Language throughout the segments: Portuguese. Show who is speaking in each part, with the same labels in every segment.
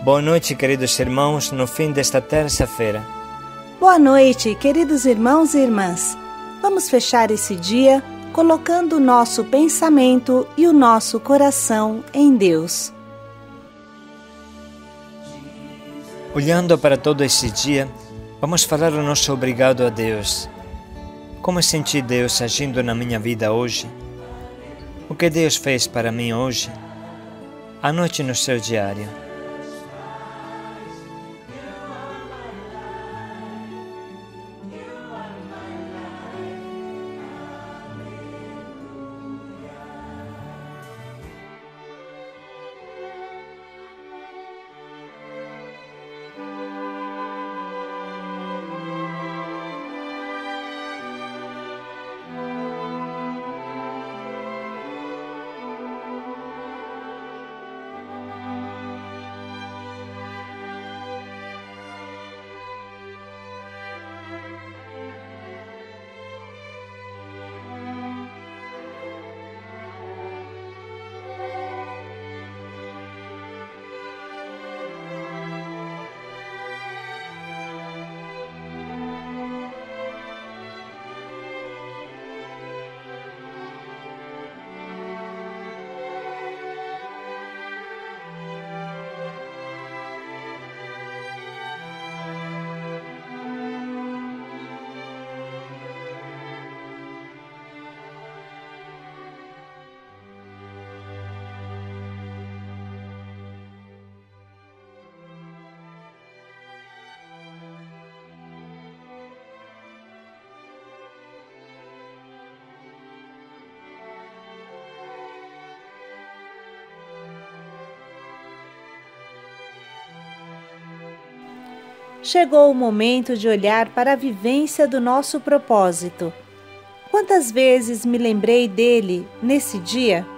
Speaker 1: Boa noite, queridos irmãos, no fim desta terça-feira.
Speaker 2: Boa noite, queridos irmãos e irmãs. Vamos fechar esse dia colocando o nosso pensamento e o nosso coração em Deus.
Speaker 1: Olhando para todo esse dia, vamos falar o nosso obrigado a Deus. Como senti Deus agindo na minha vida hoje? O que Deus fez para mim hoje? Anote no seu diário.
Speaker 2: Chegou o momento de olhar para a vivência do nosso propósito. Quantas vezes me lembrei dele nesse dia?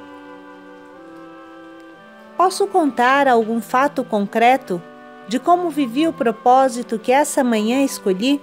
Speaker 2: Posso contar algum fato concreto de como vivi o propósito que essa manhã escolhi?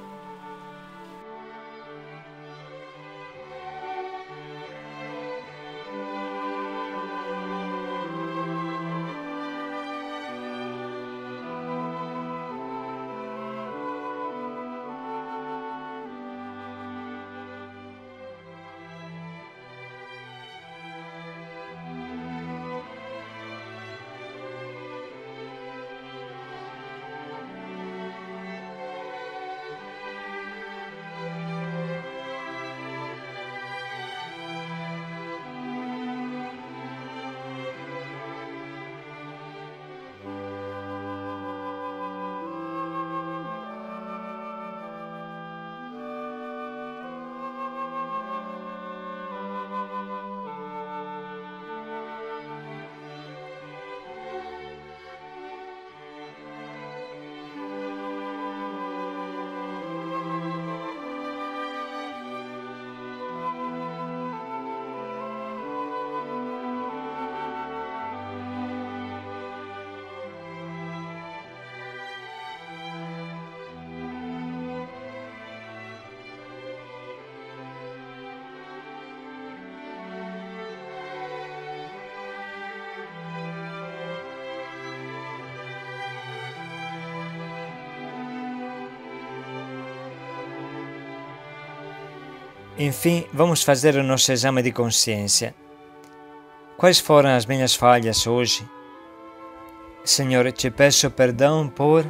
Speaker 1: Enfim, vamos fazer o nosso exame de consciência. Quais foram as minhas falhas hoje? Senhor, te peço perdão por...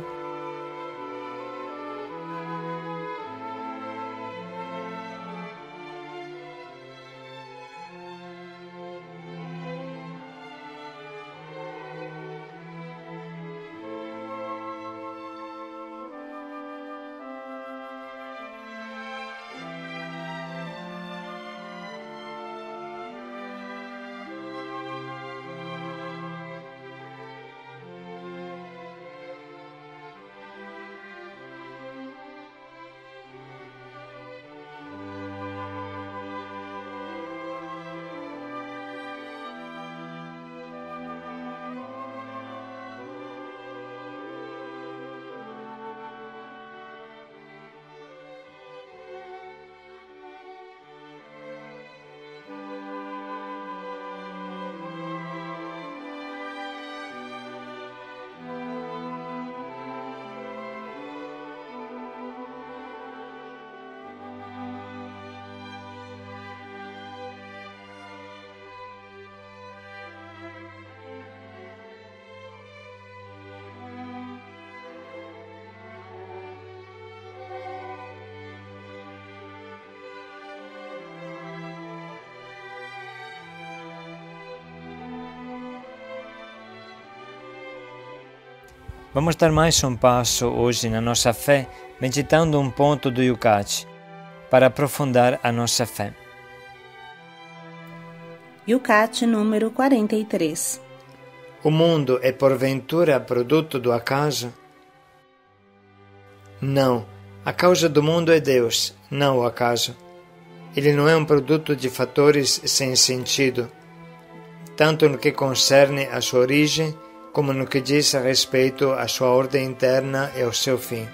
Speaker 1: Vamos dar mais um passo hoje na nossa fé, meditando um ponto do Yucat, para aprofundar a nossa fé.
Speaker 2: Yucat número 43.
Speaker 1: O mundo é porventura produto do acaso? Não, a causa do mundo é Deus, não o acaso. Ele não é um produto de fatores sem sentido, tanto no que concerne a sua origem, como no que diz a respeito à sua ordem interna e ao seu fim.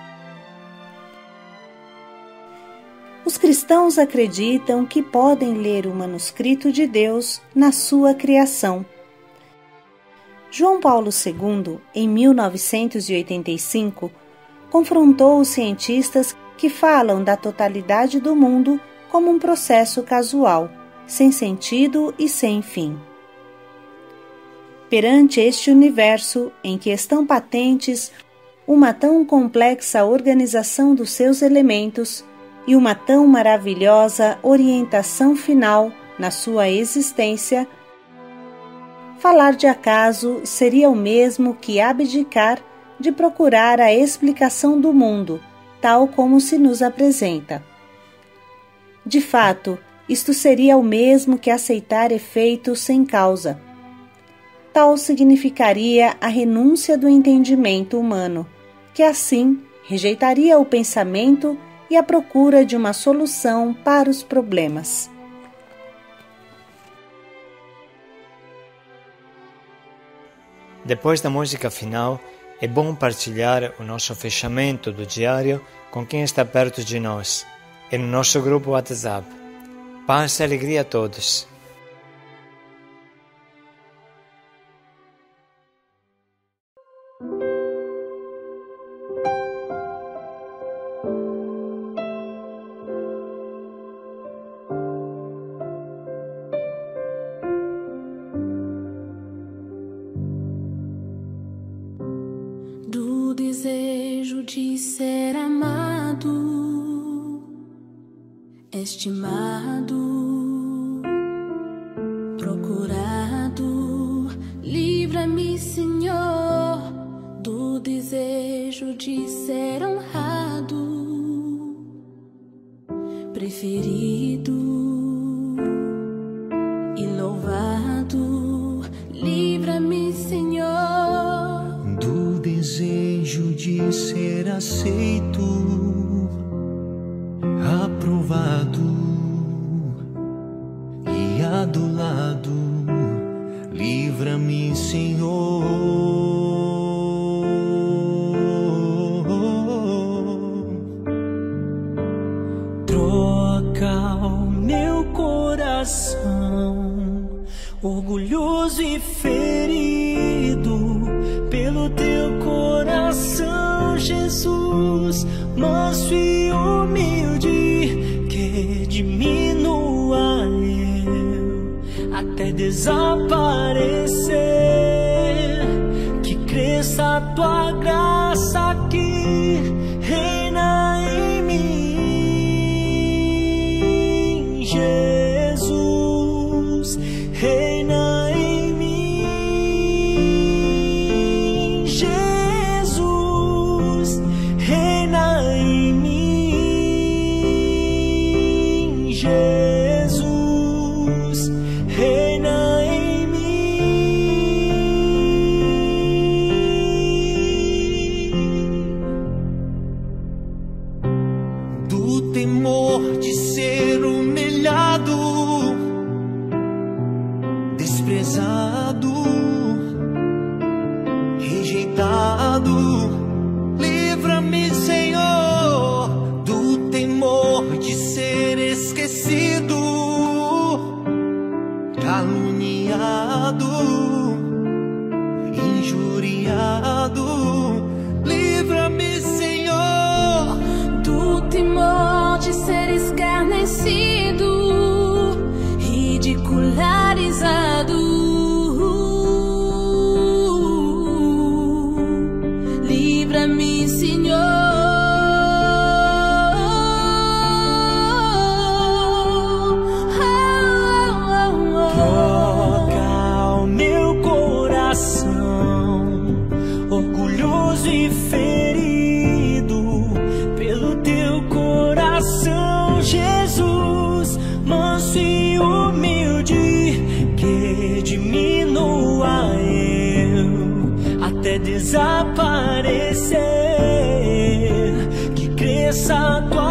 Speaker 2: Os cristãos acreditam que podem ler o manuscrito de Deus na sua criação. João Paulo II, em 1985, confrontou os cientistas que falam da totalidade do mundo como um processo casual, sem sentido e sem fim. Perante este universo em que estão patentes uma tão complexa organização dos seus elementos e uma tão maravilhosa orientação final na sua existência, falar de acaso seria o mesmo que abdicar de procurar a explicação do mundo, tal como se nos apresenta. De fato, isto seria o mesmo que aceitar efeitos sem causa. Tal significaria a renúncia do entendimento humano, que assim rejeitaria o pensamento e a procura de uma solução para os problemas.
Speaker 1: Depois da música final, é bom partilhar o nosso fechamento do diário com quem está perto de nós, e no nosso grupo WhatsApp. Paz e alegria a todos.
Speaker 3: Do desejo de ser amado, estimado, procurado, livra-me, Senhor, do desejo de ser honrado, preferido e louvado, livra-me, Senhor,
Speaker 4: do desejo de ser aceito, aprovado e adulado, livra-me, Senhor. Troca o meu coração, orgulhoso e ferido, pelo teu coração, Jesus, manso e humilde, que diminua eu até desaparecer, que cresça a tua graça que reina em mim, Jesus, reina em mim, Jesus, reina em mim, Jesus, reina em mim. Do temor de ser humilhado, desprezado, rejeitado, livra-me, Senhor, do temor de ser esquecido, caluniado, injuriado, livra-me, Senhor,
Speaker 3: do temor de ser escarnecido, ridicularizado, livra-me, Senhor. Troca o meu coração, orgulhoso
Speaker 4: desaparecer, que cresça a tua